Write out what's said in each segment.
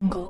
Go.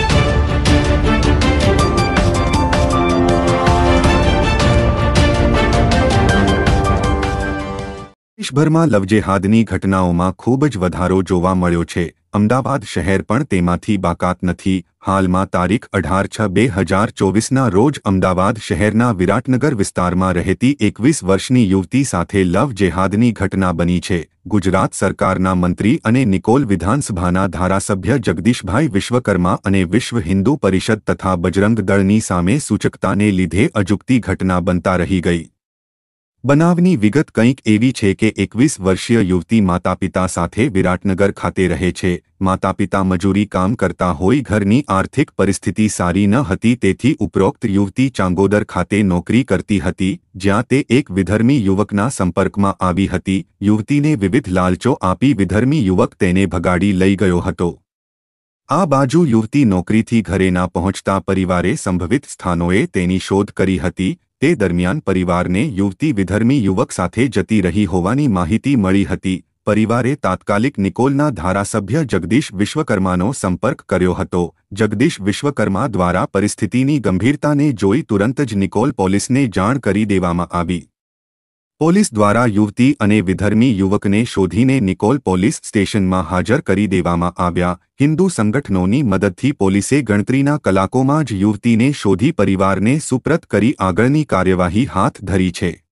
દેશભરમાં લવજેહાદની ઘટનાઓમાં ખૂબ જ વધારો જોવા મળ્યો છે. અમદાવાદ શહેર પણ તેમાંથી બાકાત નથી. હાલમાં તારીખ 18/6/2024ના રોજ અમદાવાદ શહેરના વિરાટનગર વિસ્તારમાં રહેતી 21 વર્ષની યુવતી સાથે લવજેહાદની ઘટના બની છે. ગુજરાત સરકારના મંત્રી અને નિકોલ વિધાનસભાના ધારાસભ્ય જગદીશભાઈ વિશ્વકર્મા અને વિશ્વ હિન્દુ પરિષદ તથા બજરંગ દળની સામે સૂચકતાને લીધે અજુગતી ઘટના બનતા રહી ગઈ. બનાવની વિગત કંઈક એવી છે કે 21 વર્ષીય યુવતી માતાપિતા સાથે વિરાટનગર ખાતે રહે છે. માતાપિતા મજૂરી કામ કરતા હોય, ઘરની આર્થિક પરિસ્થિતિ સારી ન હતી, તેથી ઉપરોક્ત યુવતી ચાંગોદર ખાતે નોકરી કરતી હતી, જ્યાં તે એક વિધર્મી યુવકના સંપર્કમાં આવી હતી. યુવતીને વિવિધ લાલચો આપી વિધર્મી યુવક તેને ભગાડી લઈ ગયો હતો. આ બાજુ યુવતી નોકરીથી ઘરે ના પહોંચતા પરિવારે સંભવિત સ્થાનોએ તેની શોધ કરી હતી. તે દરમિયાન પરિવારને યુવતી વિધર્મી યુવક સાથે જતી રહી હોવાની માહિતી મળી હતી. પરિવારે તાત્કાલિક નિકોલના ધારાસભ્ય જગદીશ વિશ્વકર્માનો સંપર્ક કર્યો હતો. જગદીશ વિશ્વકર્મા દ્વારા પરિસ્થિતિની ગંભીરતાને જોઈ તુરંત જ નિકોલ પોલીસને જાણ કરી દેવામાં આવી. પોલીસ દ્વારા યુવતી અને વિધર્મી યુવકને શોધીને નિકોલ પોલીસ સ્ટેશનમાં હાજર કરી દેવામાં આવ્યા. હિન્દુ સંગઠનોની મદદથી પોલીસે ગણતરીના કલાકોમાં જ યુવતીને શોધી પરિવારને સુપ્રત કરી આગળની કાર્યવાહી હાથ ધરી છે.